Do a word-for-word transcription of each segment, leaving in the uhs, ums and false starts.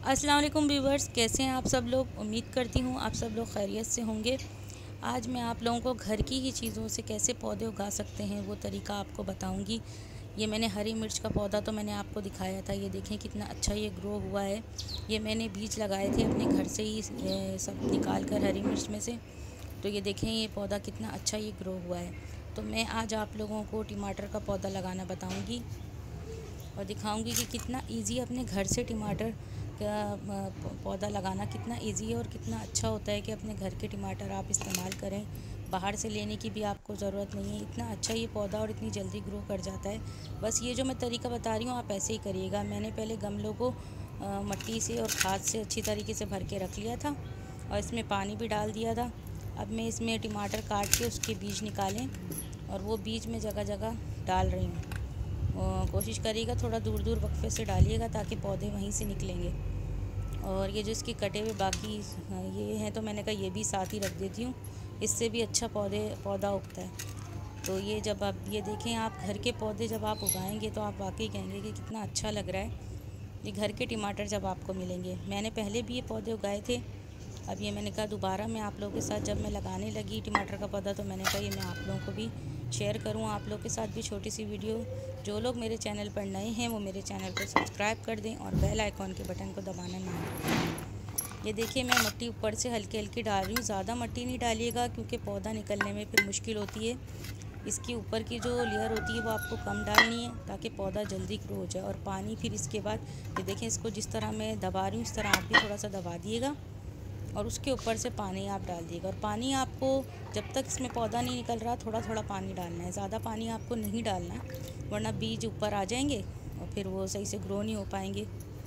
अस्सलाम वालेकुम व्यूवर्स, कैसे हैं आप सब लोग। उम्मीद करती हूँ आप सब लोग खैरियत से होंगे। आज मैं आप लोगों को घर की ही चीज़ों से कैसे पौधे उगा सकते हैं वो तरीका आपको बताऊंगी। ये मैंने हरी मिर्च का पौधा तो मैंने आपको दिखाया था, ये देखें कितना अच्छा ये ग्रो हुआ है। ये मैंने बीज लगाए थे अपने घर से ही सब निकाल कर हरी मिर्च में से। तो ये देखें ये पौधा कितना अच्छा ये ग्रो हुआ है। तो मैं आज आप लोगों को टमाटर का पौधा लगाना बताऊँगी और दिखाऊंगी कि कितना इजी अपने घर से टमाटर का पौधा लगाना कितना इजी है और कितना अच्छा होता है कि अपने घर के टमाटर आप इस्तेमाल करें। बाहर से लेने की भी आपको ज़रूरत नहीं है। इतना अच्छा ये पौधा और इतनी जल्दी ग्रो कर जाता है। बस ये जो मैं तरीका बता रही हूँ आप ऐसे ही करिएगा। मैंने पहले गमलों को मिट्टी से और खाद से अच्छी तरीके से भर के रख लिया था और इसमें पानी भी डाल दिया था। अब मैं इसमें टमाटर काट के उसके बीज निकालें और वो बीज में जगह जगह डाल रही हूँ। कोशिश करिएगा थोड़ा दूर दूर वक्फे से डालिएगा ताकि पौधे वहीं से निकलेंगे। और ये जो इसके कटे हुए बाकी ये हैं तो मैंने कहा ये भी साथ ही रख देती हूँ, इससे भी अच्छा पौधे पौधा उगता है। तो ये जब आप ये देखें आप घर के पौधे जब आप उगाएंगे तो आप वाकई कहेंगे कि कितना अच्छा लग रहा है ये घर के टमाटर जब आपको मिलेंगे। मैंने पहले भी ये पौधे उगाए थे, अब ये मैंने कहा दोबारा मैं आप लोगों के साथ जब मैं लगाने लगी टमाटर का पौधा तो मैंने कहा ये मैं आप लोगों को भी शेयर करूँ, आप लोग के साथ भी छोटी सी वीडियो। जो लोग मेरे चैनल पर नए हैं वो मेरे चैनल को सब्सक्राइब कर दें और बेल आइकॉन के बटन को दबाना ना भूलें। ये देखिए मैं मिट्टी ऊपर से हल्की हल्की डाल रही हूँ, ज़्यादा मिट्टी नहीं डालिएगा क्योंकि पौधा निकलने में फिर मुश्किल होती है। इसकी ऊपर की जो लेयर होती है वो आपको कम डालनी है ताकि पौधा जल्दी ग्रो हो जाए। और पानी फिर इसके बाद ये देखें इसको जिस तरह मैं दबा रही हूँ इस तरह आप भी थोड़ा सा दबा दिएगा और उसके ऊपर से पानी आप डाल दिएगा। और पानी आपको जब तक इसमें पौधा नहीं निकल रहा थोड़ा थोड़ा पानी डालना है, ज़्यादा पानी आपको नहीं डालना वरना बीज ऊपर आ जाएंगे और फिर वो सही से ग्रो नहीं हो पाएंगे।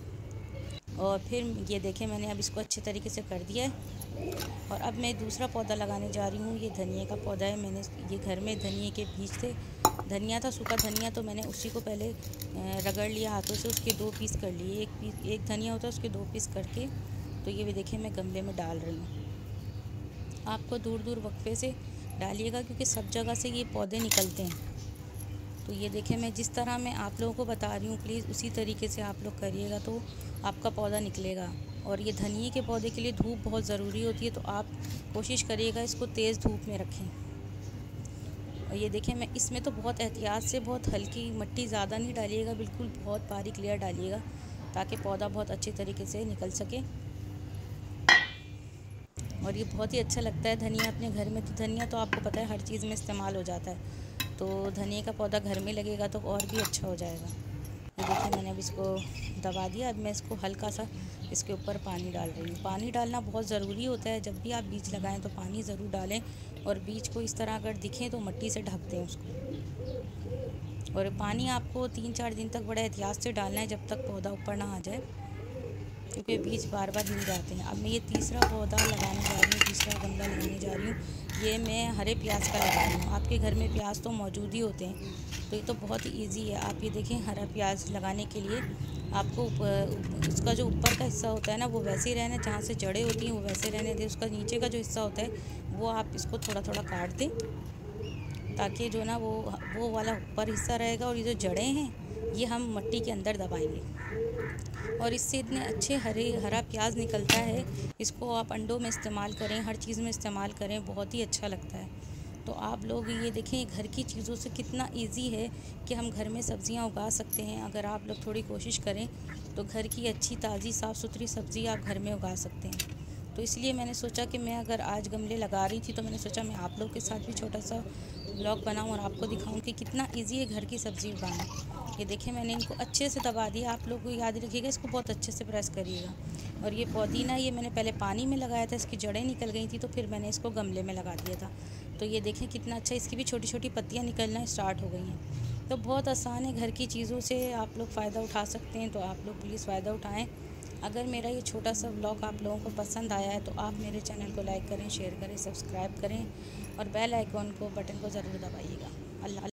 और फिर ये देखें मैंने अब इसको अच्छे तरीके से कर दिया है और अब मैं दूसरा पौधा लगाने जा रही हूँ। ये धनिया का पौधा है, मैंने ये घर में धनिया के बीज थे, धनिया था सूखा धनिया, तो मैंने उसी को पहले रगड़ लिया हाथों से, उसके दो पीस कर लिए। एक पीस एक धनिया होता है उसके दो पीस करके तो ये भी देखिए मैं गमले में डाल रही हूँ। आपको दूर दूर वक्फे से डालिएगा क्योंकि सब जगह से ये पौधे निकलते हैं। तो ये देखें मैं जिस तरह मैं आप लोगों को बता रही हूँ प्लीज़ उसी तरीके से आप लोग करिएगा तो आपका पौधा निकलेगा। और ये धनिए के पौधे के लिए धूप बहुत ज़रूरी होती है तो आप कोशिश करिएगा इसको तेज़ धूप में रखें। और ये देखें मैं इसमें तो बहुत एहतियात से बहुत हल्की मिट्टी ज़्यादा नहीं डालिएगा, बिल्कुल बहुत बारीक लेयर डालिएगा ताकि पौधा बहुत अच्छे तरीके से निकल सके। और ये बहुत ही अच्छा लगता है धनिया अपने घर में। तो धनिया तो आपको पता है हर चीज़ में इस्तेमाल हो जाता है, तो धनिया का पौधा घर में लगेगा तो और भी अच्छा हो जाएगा। ये देखिए मैंने अब इसको दबा दिया। अब मैं इसको हल्का सा इसके ऊपर पानी डाल रही हूँ। पानी डालना बहुत ज़रूरी होता है, जब भी आप बीज लगाएं तो पानी ज़रूर डालें और बीज को इस तरह अगर दिखें तो मिट्टी से ढक दें उसको। और पानी आपको तीन चार दिन तक बड़े एहतियात से डालना है जब तक पौधा ऊपर ना आ जाए क्योंकि बीज बार बार मिल जाते हैं। अब मैं ये तीसरा पौधा लगाने जा रही हूँ, तीसरा गमला लगाने जा रही हूँ। ये मैं हरे प्याज का लगा रही हूँ। आपके घर में प्याज तो मौजूद ही होते हैं तो ये तो बहुत ही ईजी है। आप ये देखें हरा प्याज लगाने के लिए आपको उसका जो ऊपर का हिस्सा होता है ना वो वैसे ही रहना, जहाँ से जड़ें होती हैं वो वैसे रहने दें। उसका नीचे का जो हिस्सा होता है वो आप इसको थोड़ा थोड़ा काट दें ताकि जो ना वो वो वाला ऊपर हिस्सा रहेगा और ये जो जड़ें हैं ये हम मिट्टी के अंदर दबाएंगे और इससे इतने अच्छे हरे हरा प्याज निकलता है। इसको आप अंडों में इस्तेमाल करें, हर चीज़ में इस्तेमाल करें, बहुत ही अच्छा लगता है। तो आप लोग ये देखें घर की चीज़ों से कितना इजी है कि हम घर में सब्ज़ियां उगा सकते हैं। अगर आप लोग थोड़ी कोशिश करें तो घर की अच्छी ताज़ी साफ़ सुथरी सब्ज़ी आप घर में उगा सकते हैं। तो इसलिए मैंने सोचा कि मैं अगर आज गमले लगा रही थी तो मैंने सोचा मैं आप लोग के साथ भी छोटा सा ब्लॉग बनाऊं और आपको दिखाऊं कि कितना इजी है घर की सब्ज़ी उगाना। ये देखें मैंने इनको अच्छे से दबा दिया। आप लोग को याद रखिएगा इसको बहुत अच्छे से प्रेस करिएगा। और ये पुदीना ये मैंने पहले पानी में लगाया था, इसकी जड़ें निकल गई थी तो फिर मैंने इसको गमले में लगा दिया था। तो ये देखें कितना अच्छा इसकी भी छोटी छोटी पत्तियाँ निकलना स्टार्ट हो गई हैं। तो बहुत आसान है, घर की चीज़ों से आप लोग फ़ायदा उठा सकते हैं। तो आप लोग प्लीज़ फ़ायदा उठाएँ। अगर मेरा ये छोटा सा व्लॉग आप लोगों को पसंद आया है तो आप मेरे चैनल को लाइक करें, शेयर करें, सब्सक्राइब करें और बेल आइकॉन को बटन को ज़रूर दबाइएगा। अल्लाह।